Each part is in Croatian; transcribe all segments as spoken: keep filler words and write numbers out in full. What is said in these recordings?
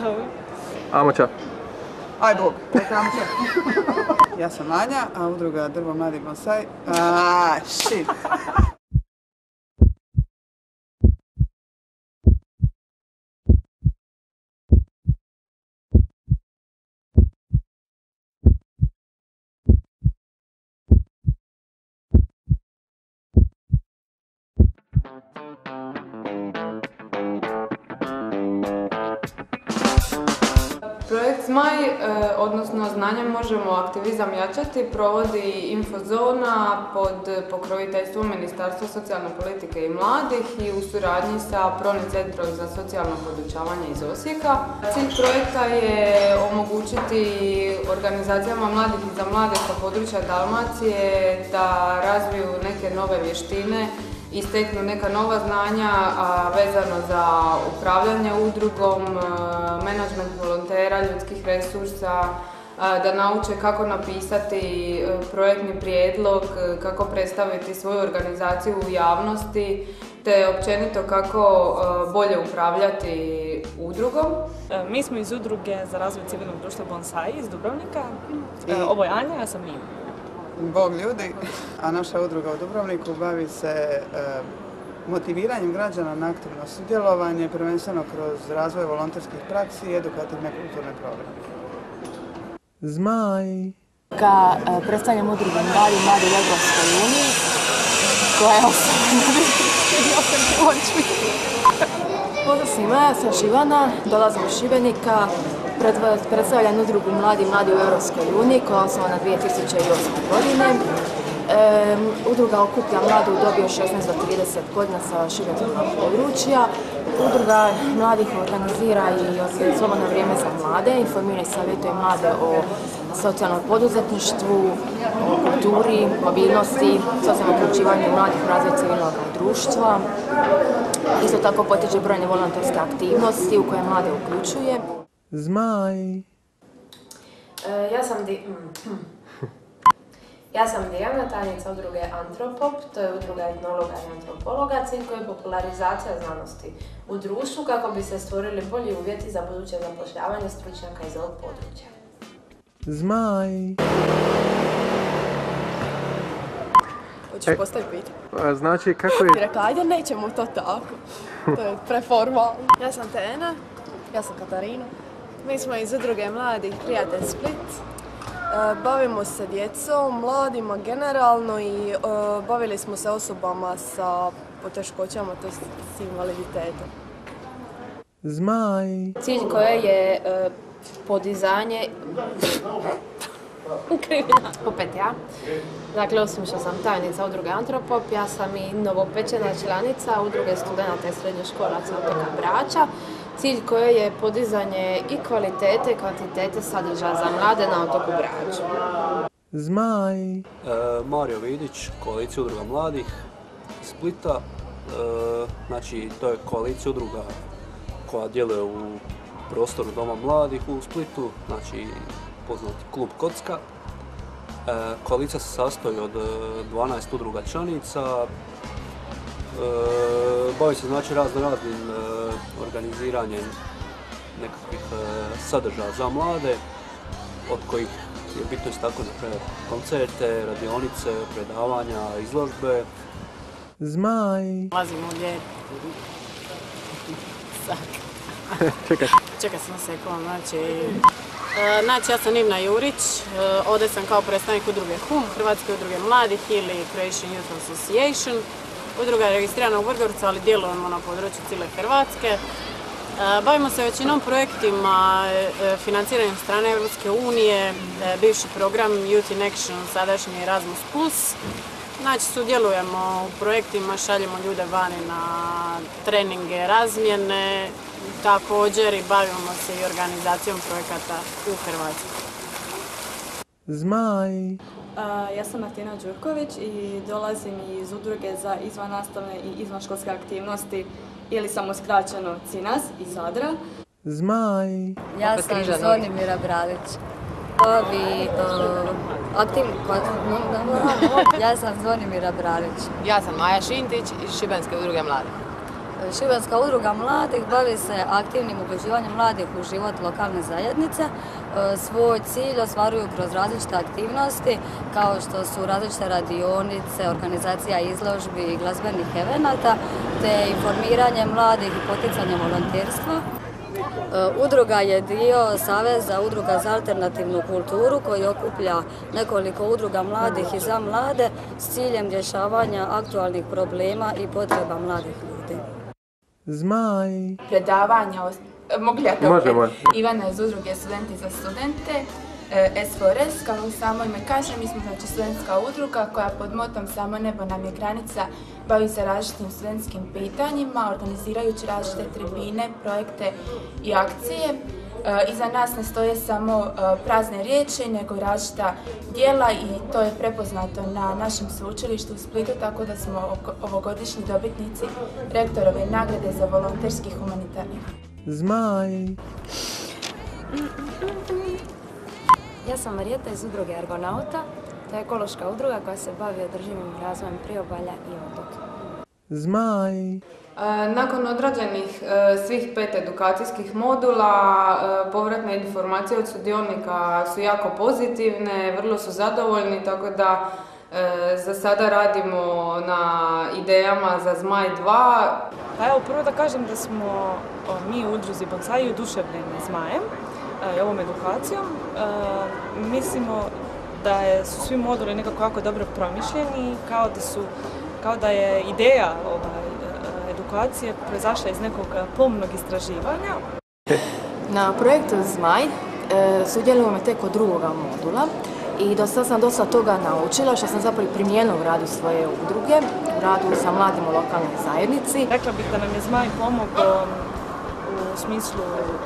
Amoća. Aj Bog, rekao Amoća. Ja sam Anja, a udruga Drvo Mladi Bonsai. Aaaa, shit. Projekt Zmaj, odnosno Znanjem možemo aktivizam jačati, provodi Infozona pod pokroviteljstvom Ministarstva socijalne politike i mladih i u suradnji sa Proni centrom za socijalno podučavanje iz Osijeka. Cilj projekta je omogućiti organizacijama mladih i za mlade sa područja Dalmacije da razviju neke nove vještine i steknu neka nova znanja a vezano za upravljanje udrugom, menadžment volontera, ljudskih resursa, da nauče kako napisati projektni prijedlog, kako predstaviti svoju organizaciju u javnosti, te općenito kako bolje upravljati udrugom. Mi smo iz udruge za razvoj civilnog društva Bonsai iz Dubrovnika. Ovo je Anja, ja sam Nina. Bog ljudi, a naša udruga u Dubrovniku bavi se e, motiviranjem građana na aktivno sudjelovanje, prvenstveno kroz razvoj volonterskih praksi i edukativne kulturne programe. Zmaj. Ka e, predstavljam udrugu Mladi Mladi u Europskoj uniji, koja je Pozdrav svima, ja sam Živana, dolazim iz Šibenika. Predstavljam udrugu Mladi Mladi u Europskoj uniji koja je osnovana dvije tisuće osme. godine. E, udruga okuplja mlade u dobi od šesnaest do trideset godina sa šibenskog područja. Udruga mladih organizira i slobodno vrijeme za mlade, informira i savjetuje mlade o socijalnom poduzetništvu, o kulturi, mobilnosti, socijalnom uključivanju mladih u razvoj civilnog društva. Isto tako potiče brojne volonterske aktivnosti u koje mlade uključuje. Zmaj. E, ja sam di... Ja sam Dijana, tajnica udruge Antropop, to je udruga etnologa i antropologa, cilj koji je popularizacija znanosti u društvu kako bi se stvorili bolji uvjeti za buduće zapošljavanje stručnjaka iz ovog područja. Zmaj. Hoćeš e, postaviti pitanje? Znači, kako je... I rekla, ajde, nećemo to tako. To je preformalno. Ja sam Tena. Ja sam Katarina. Mi smo iz udruge Mladih Prijatelj Split. Bavimo se djecom, mladima generalno i uh, bavili smo se osobama sa poteškoćama, to s invaliditetom. Zmaj. Cilj koje je uh, podizanje... Opet ja. Dakle, osim što sam tajnica udruge Antropop, ja sam i novopečena članica udruge studenata i srednjoškolaca otoka Brača. Cilj koje je podizanje i kvalitete i kvantitete sadržaja za mlade na otoku Braču. Zmaj. E, Mario Vidić, koalicija udruga mladih iz Splita. E, znači, to je koalicija udruga koja djeluje u prostoru Doma mladih u Splitu, znači poznati klub Kocka. E, koalicija se sastoji od dvanaest udruga članica. E, bavi se znači razno raznim e, organiziranjem nekakvih e, sadržaja za mlade, od kojih je bitno istaknuti dakle, koncerte, radionice, predavanja, izložbe. Zmaj. Lazimo u ljetu. Čekaj. Čekaj sam sekund, znači... E, znači, ja sam Nina Jurić, e, ovdje sam kao predstavnik udruge H U M, Hrvatske udruge mladih ili Croatian Youth Association. Udruga je registrirana u Vrgorcu, ali djelujemo na području cijele Hrvatske. Bavimo se većinom projektima financiranim strane Europske unije, bivši program Youth in Action, sadašnji Erasmus plus. Znači, sudjelujemo u projektima, šaljemo ljude vani na treninge, razmjene, također i bavimo se i organizacijom projekata u Hrvatskoj. Zmaj. Ja sam Martina Đurković i dolazim iz udruge za izvannastavne i izvanškolske aktivnosti ili samo skraćeno CINAS iz Zadra. Zmaj. Ja sam Zvonimira Bradić. Ovi, uh, aktivni, ja sam Zvonimira Bradić. Ja sam Maja Šintić iz Šibenske udruge mladih. Šibenska udruga mladih bavi se aktivnim uključivanjem mladih u život lokalne zajednice. Svoj cilj ostvaruju kroz različite aktivnosti kao što su različite radionice, organizacija izložbi i glazbenih evenata, te informiranje mladih i poticanje volonterstva. Udruga je dio Saveza udruga za alternativnu kulturu koji okuplja nekoliko udruga mladih i za mlade s ciljem rješavanja aktualnih problema i potreba mladih ljudi. Zmaj. Predavanja, mogu li ja to Može, može. Ivana iz udruge Studenti za studente, S four S, kao samo ime kaže, mi smo znači studentska udruga koja pod motom Samo nebo nam je granica bavi se različitim studentskim pitanjima, organizirajući različite tribine, projekte i akcije. Iza nas ne stoje samo prazne riječi, nego i različita djela i to je prepoznato na našem sveučilištu u Splitu, tako da smo ovogodišnji dobitnici rektorove nagrade za volonterski humanitarni. Zmaj. Ja sam Marijeta iz udruge Argonauta, to je ekološka udruga koja se bavi održivim razvojem priobalja i otoka. Zmaj. Nakon odrađenih svih pet edukacijskih modula, povratne informacije od sudionika su jako pozitivne, vrlo su zadovoljni, tako da za sada radimo na idejama za Zmaj dva. Pa evo, prvo da kažem da smo mi u udruzi Bonsaji oduševljeni Zmajem i ovom edukacijom. Mislimo da su svi moduli nekako jako dobro promišljeni, kao da, su, kao da je ideja ovaj, edukacije proizašla iz nekog pomnog istraživanja. Na projektu Zmaj sudjelujemo tek od drugoga modula i do sada sam dosta toga naučila što sam zapravo primijenila u radu svoje udruge, u radu sa mladim u lokalnoj zajednici. Rekla bih da nam je Zmaj pomogao u smislu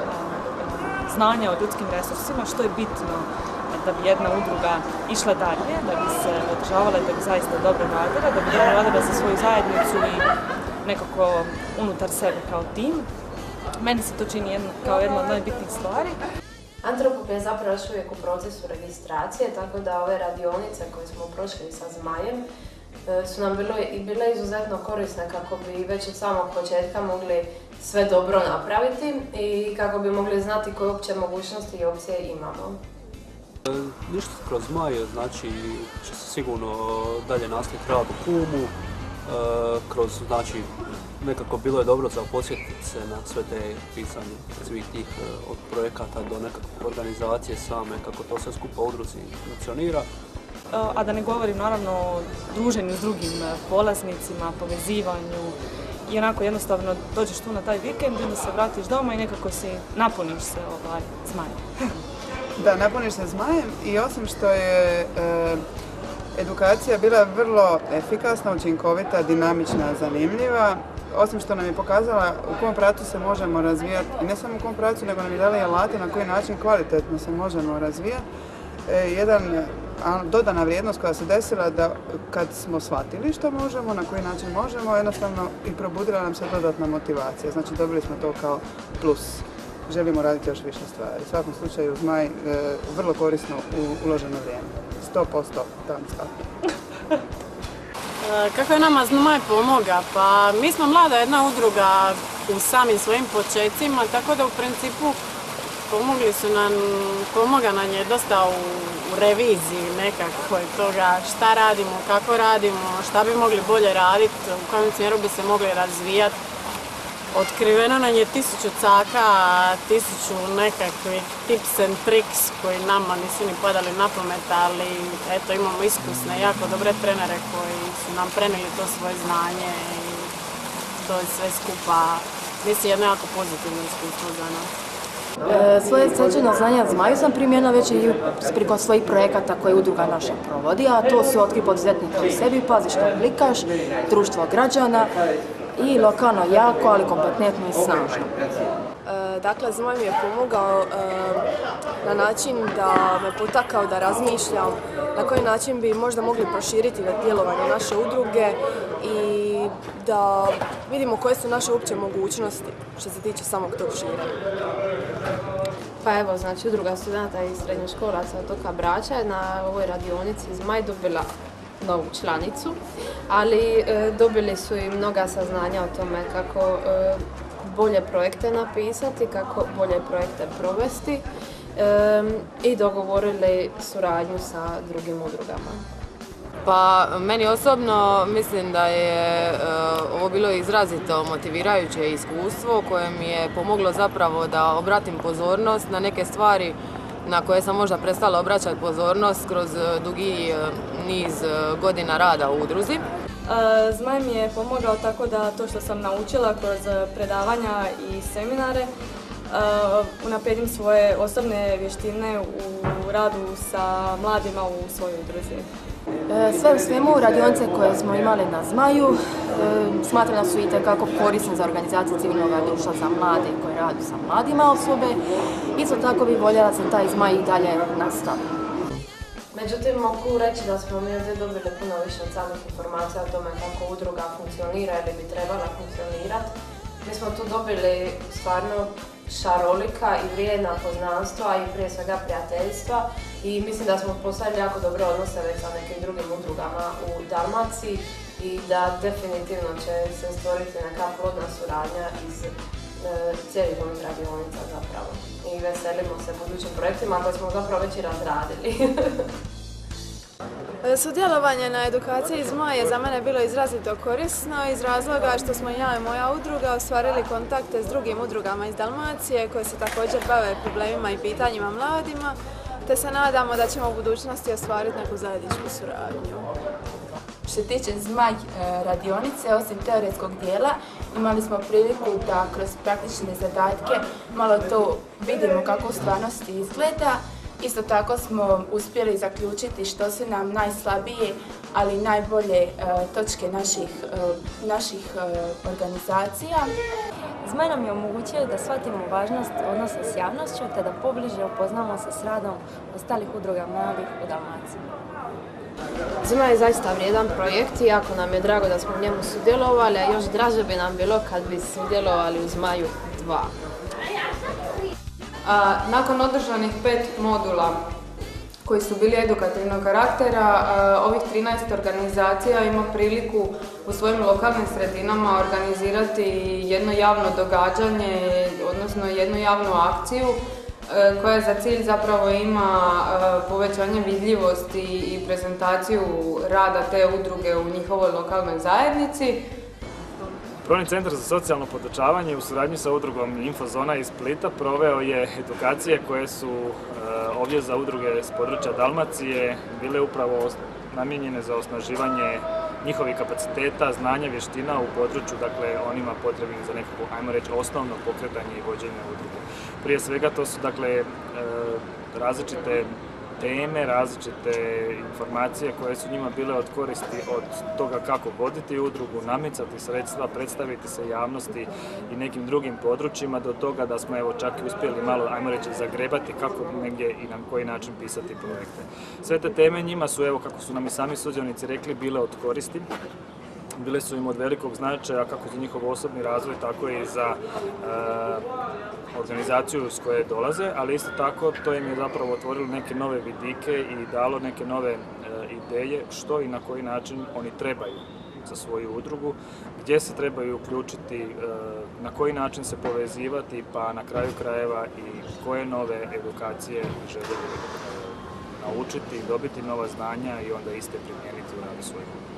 znanja o ljudskim resursima, što je bitno da bi jedna udruga išla dalje, da bi se održavala, da bi zaista dobro radila, da bi dobro radila za svoju zajednicu i nekako unutar sebe kao tim. Meni se to čini jedno, kao jedna od najbitnijih stvari. Antropop je zapravo još uvijek u procesu registracije, tako da ove radionice koje smo prošli sa Zmajem su nam bile, i bile izuzetno korisne kako bi već od samog početka mogli sve dobro napraviti i kako bi mogli znati koje uopće mogućnosti i opcije imamo. Ništa kroz Zmaj, znači će se sigurno dalje nastaviti rad u Humu, kroz, znači, nekako bilo je dobro za podsjetiti se na sve te pisanje svih tih od projekata do nekakve organizacije same, kako to sve skupa u udruzi funkcionira. A da ne govorim naravno o druženju s drugim polaznicima, povezivanju i onako jednostavno dođeš tu na taj vikend, onda se vratiš doma i nekako si napuniš se ovaj, Zmajem. Da, napuniš se Zmajem i osim što je e, edukacija bila vrlo efikasna, učinkovita, dinamična, zanimljiva, osim što nam je pokazala u kom pravcu se možemo razvijati, i ne samo u kom pravcu, nego nam je dala i alate na koji način kvalitetno se možemo razvijati. E, jedan dodana vrijednost koja se desila da kad smo shvatili što možemo, na koji način možemo, jednostavno i probudila nam se dodatna motivacija. Znači dobili smo to kao plus. Želimo raditi još više stvari. U svakom slučaju Zmaj e, vrlo korisno u uloženo vrijeme. sto posto thumbs up. Kako je nama Zmaj pomoga? Pa mi smo mlada jedna udruga u samim svojim početcima, tako da u principu pomogli su nam, pomoga nam je dosta u, u reviziji nekako toga šta radimo, kako radimo, šta bi mogli bolje raditi, u kojem smjeru bi se mogli razvijati. Otkriveno nam je tisuću caka, tisuću nekakvih tips and tricks koji nama nisu ni padali na pamet, ali eto imamo iskusne, jako dobre trenere koji su nam prenijeli to svoje znanje i to je sve skupa, mislim, jedno jako pozitivno iskustvo za nas. E, svoje stečeno znanja Zmaju sam primijenila već i preko svojih projekata koje udruga naša provodi, a to su Otkri poduzetnika u sebi, Pazi što klikaš, Društvo građana i lokalno jako, ali kompetentno i snažno. E, dakle, Zmaj mi je pomogao e, na način da me potakao da razmišljam na koji način bi možda mogli proširiti djelovanje naše udruge i da vidimo koje su naše uopće mogućnosti što se tiče samog tog širenja. Pa evo, znači udruga studenta i srednjoškolaca otoka Brača je na ovoj radionici Zmaj dobila novu članicu, ali dobili su i mnoga saznanja o tome kako bolje projekte napisati, kako bolje projekte provesti i dogovorili suradnju sa drugim udrugama. Pa meni osobno mislim da je uh, ovo bilo izrazito motivirajuće iskustvo koje mi je pomoglo zapravo da obratim pozornost na neke stvari na koje sam možda prestala obraćati pozornost kroz dugi uh, niz uh, godina rada u udruzi. Uh, Zmaj mi je pomogao tako da to što sam naučila kroz predavanja i seminare uh, unaprijedim svoje osobne vještine u radu sa mladima u svojoj udruzi. Sve u svemu, radionice koje smo imali na Zmaju smatram da su itekako korisne za organizaciju civilnog društva za mlade koji rade sa mladima osobe. Isto tako bih voljela da se taj Zmaj i dalje nastavi. Međutim, mogu reći da smo mi ovdje dobili puno više od samih informacija o tome kako udruga funkcionira ili bi trebala funkcionirati. Mi smo tu dobili stvarno šarolika i vrijedna poznanstva i prije svega prijateljstva i mislim da smo postavili jako dobre odnose već sa nekim drugim udrugama u Dalmaciji i da definitivno će se stvoriti neka plodna suradnja iz e, cijelih ovih radionica zapravo. I veselimo se budućim projektima koje smo zapravo već i razradili. Sudjelovanje na edukaciji Zmaj je za mene bilo izrazito korisno iz razloga što smo ja i moja udruga ostvarili kontakte s drugim udrugama iz Dalmacije koje se također bave problemima i pitanjima mladima, te se nadamo da ćemo u budućnosti ostvariti neku zajedničku suradnju. Što se tiče Zmaj radionice, osim teoretskog dijela, imali smo priliku da kroz praktične zadatke malo to vidimo kako u stvarnosti izgleda. Isto tako smo uspjeli zaključiti što su nam najslabije, ali i najbolje e, točke naših, e, naših e, organizacija. Zmaj nam je omogućio da shvatimo važnost odnosa s javnošću te da pobliže upoznamo se s radom ostalih udruga mladih u Dalmaciji. Zmaj je zaista vrijedan projekt i jako nam je drago da smo u njemu sudjelovali, a još draže bi nam bilo kad bi sudjelovali u Zmaju dva. A, nakon održanih pet modula koji su bili edukativnog karaktera, a, ovih trinaest organizacija ima priliku u svojim lokalnim sredinama organizirati jedno javno događanje, odnosno jednu javnu akciju a, koja za cilj zapravo ima a, povećanje vidljivosti i prezentaciju rada te udruge u njihovoj lokalnoj zajednici. Probni centar za socijalno podučavanje u suradnji sa udrugom Infozona iz Splita proveo je edukacije koje su e, ovdje za udruge s područja Dalmacije bile upravo namijenjene za osnaživanje njihovih kapaciteta, znanja, vještina u području, dakle onima potrebnim za nekako, ajmo reći, osnovno pokretanje i vođenje udruge. Prije svega to su dakle e, različite teme, različite informacije koje su njima bile od koristi od toga kako voditi udrugu, namicati sredstva, predstaviti se javnosti i nekim drugim područjima do toga da smo evo čak uspjeli malo, ajmo reći, zagrebati kako negdje i na koji način pisati projekte. Sve te teme njima su, evo kako su nam i sami sudionici rekli, bile od koristi. Bile su im od velikog značaja kako za njihov osobni razvoj, tako i za e, organizaciju s koje dolaze, ali isto tako to im je zapravo otvorilo neke nove vidike i dalo neke nove e, ideje što i na koji način oni trebaju za svoju udrugu, gdje se trebaju uključiti, e, na koji način se povezivati, pa na kraju krajeva i koje nove edukacije žele e, naučiti, dobiti nova znanja i onda iste primijeniti u radu svojih udruga.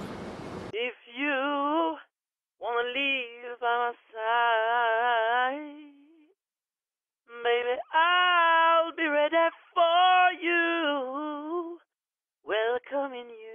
Wanna leave by my side, baby, I'll be ready for you, welcoming you.